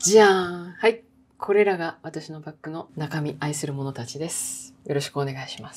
じゃーん。はい。これらが私のバッグの中身、愛する者たちです。よろしくお願いします。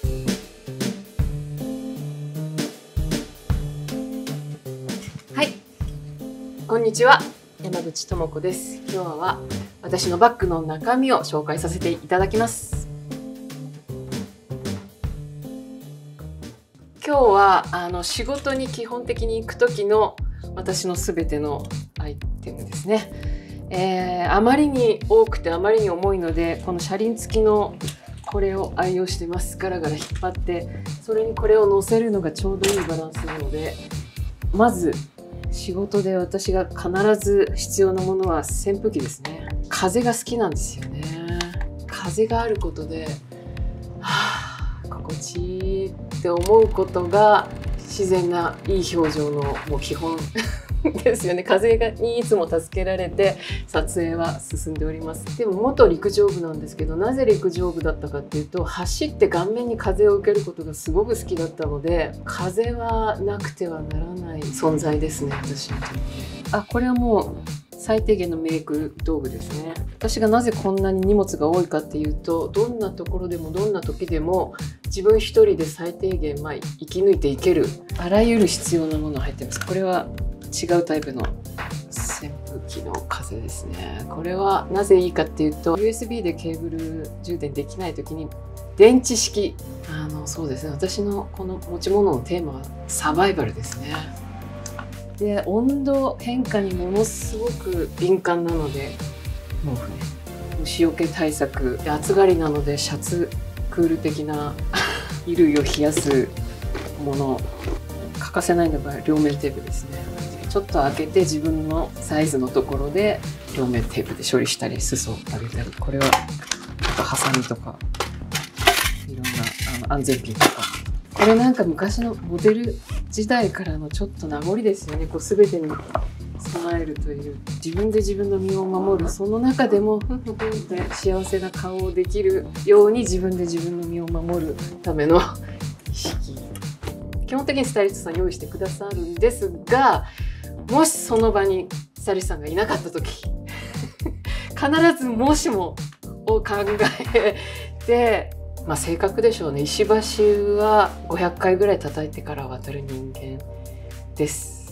はい。こんにちは。山口智子です。今日は私のバッグの中身を紹介させていただきます。今日は仕事に基本的に行く時の私のすべてのアイテムですね。あまりに多くてあまりに重いので、この車輪付きのこれを愛用してます。ガラガラ引っ張って、それにこれを乗せるのがちょうどいいバランスなので、まず仕事で私が必ず必要なものは扇風機ですね。風が好きなんですよね。風があることで、心地いいって思うことが自然ないい表情のもう基本ですよね。風にいつも助けられて撮影は進んでおります。でも元陸上部なんですけど、なぜ陸上部だったかっていうと、走って顔面に風を受けることがすごく好きだったので、風はなくてはならない存在ですね、私にとって。これはもう最低限のメイク道具ですね。私がなぜこんなに荷物が多いかっていうと、どんなところでもどんな時でも自分一人で最低限生き抜いていける、あらゆる必要なものが入ってます。これは違うタイプの扇風機の風ですね。これはなぜいいかっていうと、 USB でケーブル充電できない時に電池式、そうですね、私のこの持ち物のテーマはサバイバルですね。で、温度変化にものすごく敏感なので、毛布ね、虫除け対策で、暑がりなのでシャツクール的な衣類を冷やすもの、欠かせないのが両面テープですね。ちょっと開けて自分のサイズのところで両面テープで処理したり、裾を上げたり、これはハサミとかいろんな安全ピンとか、これなんか昔のモデル時代からのちょっと名残ですよね。こう全てに備えるという、自分で自分の身を守る、その中でもふんふんって幸せな顔をできるように自分で自分の身を守るための意識、基本的にスタイリストさん用意してくださるんですが、もしその場にスタイリストさんがいなかった時必ずもしもを考えて、性格でしょうね。石橋は500回ぐらい叩いてから渡る人間です。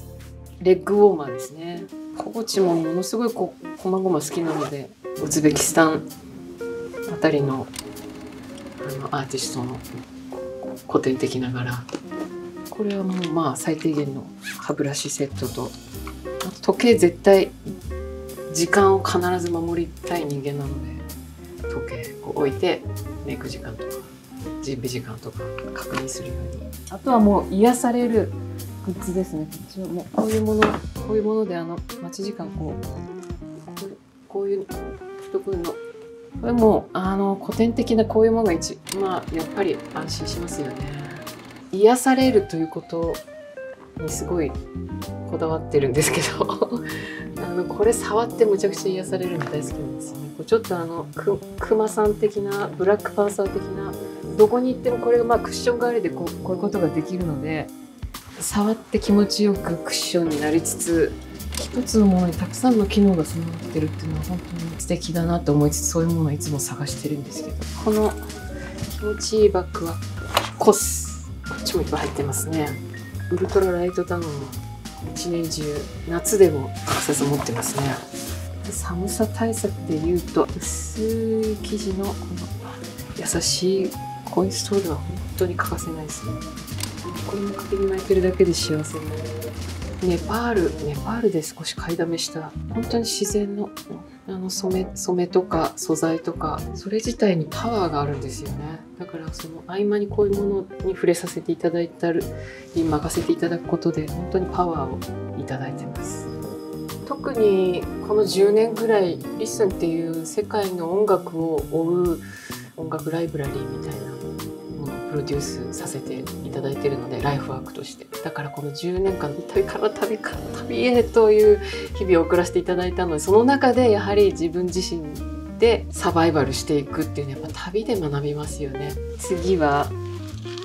レッグウォーマーですね。ポーチもものすごいこまごま好きなので、ウズベキスタンあたりのアーティストの古典的な柄、これはもう最低限の歯ブラシセットと、あと時計、絶対時間を必ず守りたい人間なので、時計を置いてメイク時間とか準備時間とか確認するように。あとはもう癒されるグッズですね。もうこういうもので待ち時間こういうところの、これも古典的なこういうものがやっぱり安心しますよね。癒されるということにすごいこだわってるんですけどこれ触ってむちゃくちゃ癒されるの大好きなんですよね。ちょっとクマさん的な、ブラックパンサー的な、どこに行ってもこれがクッション代わりでこういうことができるので、触って気持ちよくクッションになりつつ、一つのものにたくさんの機能が備わってるっていうのは本当に素敵だなと思いつつ、そういうものをいつも探してるんですけど、この気持ちいいバッグはコス、こっちもいっぱい入ってますね。ウルトラライトダウンを一年中夏でも欠かさず持ってますね。で、寒さ対策でいうと、薄い生地のこの優しいコインストールは本当に欠かせないですね。これも首に巻いてるだけで幸せになる。ネパールで少し買いだめした本当に自然の染めとか素材とか、それ自体にパワーがあるんですよね。だからその合間にこういうものに触れさせていただいたり任せていただくことで、本当にパワーをいただいてます。特にこの10年ぐらい、リッスンっていう世界の音楽を追う音楽ライブラリーみたいなものをプロデュースさせていただいているので、ライフワークとして。だからこの10年間、旅から旅へという日々を送らせていただいたので、その中でやはり自分自身でサバイバルしていくっていうのはやっぱ旅で学びますよね。次は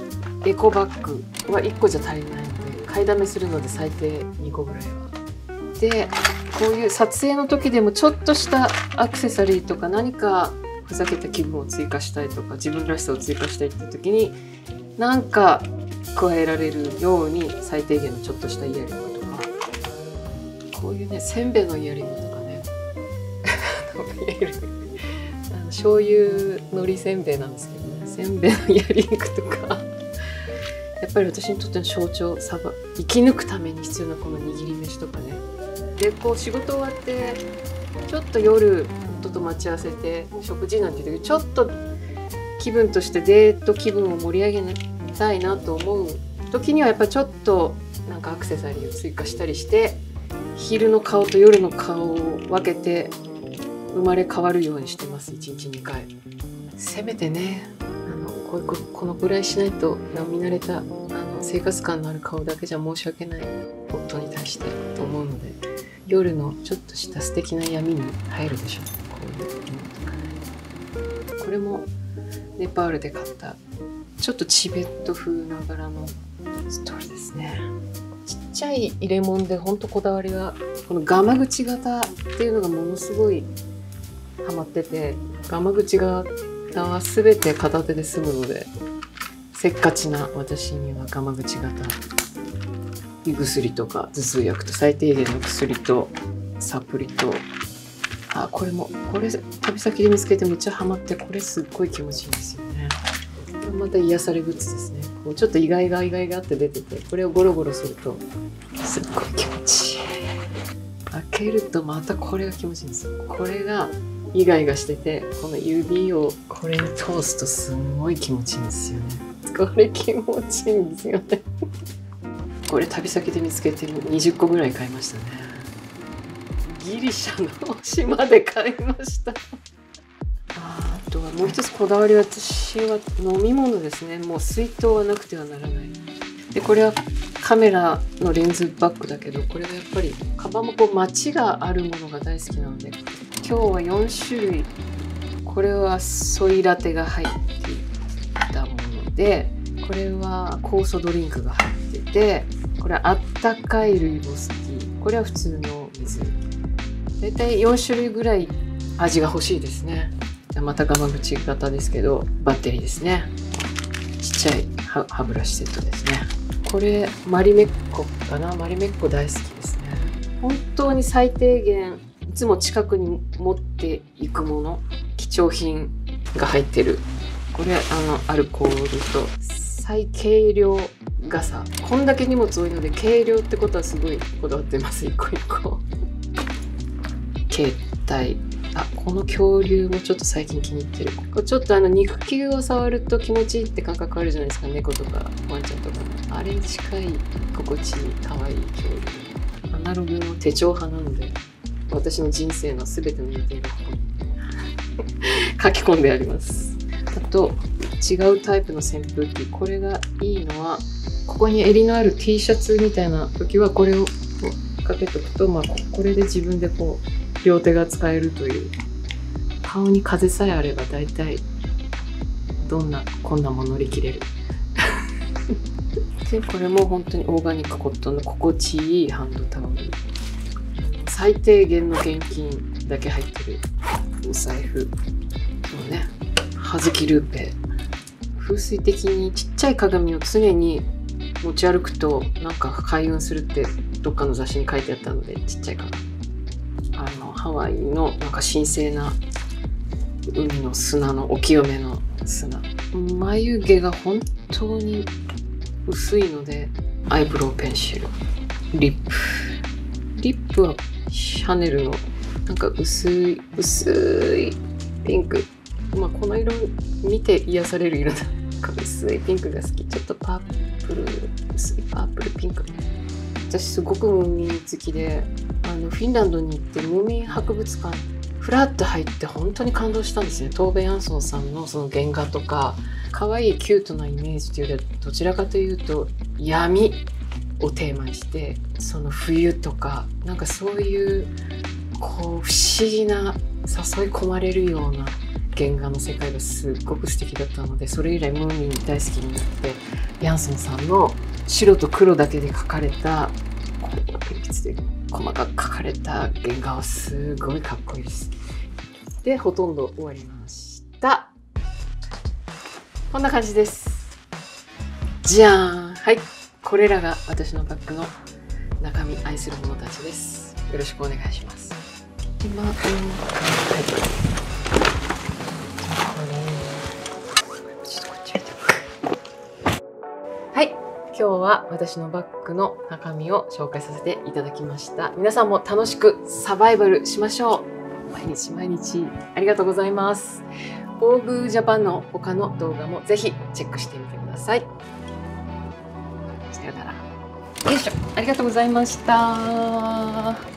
エコバッグは1個じゃ足りないので、買いだめするので最低2個ぐらいはでこういう撮影の時でもちょっとしたアクセサリーとか何かふざけた気分を追加したいとか自分らしさを追加したいって時になんか加えられるように最低限のちょっとしたイヤリングとか、こういうねせんべいのイヤリングとかね醤油のりせんべいなんですけどね、せんべいのイヤリングとかやっぱり私にとっての象徴、生き抜くために必要なこの握り飯とかね。でこう仕事終わってちょっと夜夫と待ち合わせて食事なんていう時ちょっと気分としてデート気分を盛り上げたいなと思う時にはやっぱりちょっとなんかアクセサリーを追加したりして昼の顔と夜の顔を分けて生まれ変わるようにしてます。1日2回せめてねこのぐらいしないと見慣れた生活感のある顔だけじゃ申し訳ない夫に対してと思うので、夜のちょっとした素敵な闇に入るでしょう。こういうものとかね。これもネパールで買ったちょっとチベット風な柄のストールですね。ちっちゃい入れ物でほんとこだわりが、このガマ口型っていうのがものすごいハマってて、ガマ口型は全て片手で済むので、せっかちな私にはガマ口型、胃薬とか頭痛薬と最低限の薬とサプリと、これ旅先で見つけてめっちゃハマって、これすっごい気持ちいいんですよね。これまた癒されグッズですね。こうちょっと意外がって出てて、これをゴロゴロするとすっごい気持ちいい。開けるとまたこれが気持ちいいんですよ。これがイガイガしてて、この指をこれに通すとすんごい気持ちいいんですよね。これ気持ちいいんですよね。これ旅先で見つけて20個ぐらい買いましたね。ギリシャの島で買いました。あとはもう一つこだわりは、私は飲み物ですね。もう水筒はなくてはならない。でこれはカメラのレンズバッグだけど、これはやっぱりカバンもこう街があるものが大好きなので、今日は4種類、これはソイラテが入っていたもので、これは酵素ドリンクが入ってて、これはあったかいルイボスティー、これは普通の水。だいたい4種類ぐらい味が欲しいですね。またガマ口型ですけど、バッテリーですね。ちっちゃい歯ブラシセットですね。これマリメッコかな。マリメッコ大好きですね。本当に最低限いつも近くに持っていくもの、貴重品が入ってる。これアルコールと最軽量傘。こんだけ荷物多いので軽量ってことはすごいこだわってます。一個一個。携帯。この恐竜もちょっと最近気に入ってる。ちょっと肉球を触ると気持ちいいって感覚あるじゃないですか。猫とかワンちゃんとかの。あれに近い心地いい可愛い恐竜。アナログの手帳派なので、私の人生の全ての予定がここに書き込んであります。あと違うタイプの扇風機。これがいいのは、ここに襟のある T シャツみたいな時はこれをかけとくと、これで自分でこう両手が使えるという。顔に風さえあれば大体こんなも乗り切れる。でこれも本当にオーガニックコットンの心地いいハンドタオル。最低限の現金だけ入ってるお財布。そうね。はずきルーペ。風水的にちっちゃい鏡を常に持ち歩くとなんか開運するってどっかの雑誌に書いてあったので、ちっちゃい鏡。ハワイのなんか神聖な海の砂のお清めの砂。眉毛が本当に薄いので、アイブロウペンシル。リップはシャネルのなんか薄いピンク。この色見て癒される色だ。薄いピンクが好き。ちょっとパープル、薄いパープルピンク。私すごくムーミン好きで、フィンランドに行ってムーミン博物館フラッと入って本当に感動したんですね。トーベ・ヤンソンさんのその原画とか、可愛いキュートなイメージというよりはどちらかというと闇をテーマにして、その冬とかなんかそういうこう不思議な誘い込まれるような原画の世界がすっごく素敵だったので、それ以来ムーミン大好きになって、ヤンソンさんの白と黒だけで描かれた鉛筆で細かく描かれた原画はすごいかっこいいです。で、ほとんど終わりました。こんな感じです。じゃーん。はい。これらが私のバッグの中身、愛する者たちです。よろしくお願いします。今、はい。はい。今日は私のバッグの中身を紹介させていただきました。皆さんも楽しくサバイバルしましょう。毎日毎日ありがとうございます。防具ジャパンの他の動画もぜひチェックしてみてください。さよなら。よいしょ。ありがとうございました。